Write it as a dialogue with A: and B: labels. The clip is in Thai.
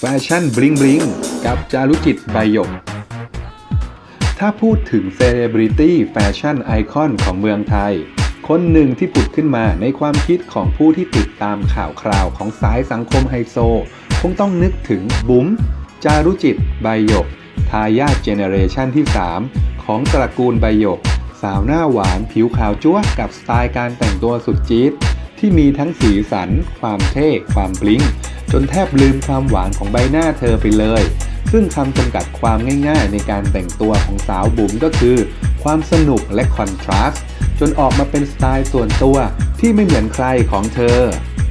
A: ชั่นบลิงบลิงกับจารุจิตใบหยกถ้าพูดถึงเซเลบริตี้แฟชั่นไอคอนของเมืองไทยคนหนึ่งที่ผุดขึ้นมาในความคิดของผู้ที่ติดตามข่าวคราวของสายสังคมไฮโซคงต้องนึกถึงบุ๋มจารุจิตใบหยกทายาทเจเนเรชันที่3ของตระกูลใบหยกสาวหน้าหวานผิวขาวจั๊วะกับสไตล์การแต่งตัวสุดจี๊ดที่มีทั้งสีสันความเท่ความบลิงจนแทบลืมความหวานของใบหน้าเธอไปเลยซึ่งคำจำกัดความง่ายๆในการแต่งตัวของสาวบุ๋มก็คือความสนุกและคอนทราสต์จนออกมาเป็นสไตล์ส่วนตัวที่ไม่เหมือนใครของเธอ